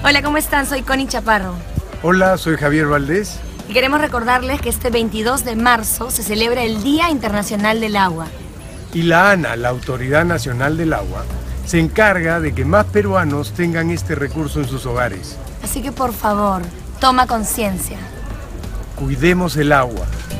Hola, ¿cómo están? Soy Connie Chaparro. Hola, soy Javier Valdés. Y queremos recordarles que este 22 de marzo se celebra el Día Internacional del Agua. Y la ANA, la Autoridad Nacional del Agua, se encarga de que más peruanos tengan este recurso en sus hogares. Así que por favor, toma conciencia. Cuidemos el agua.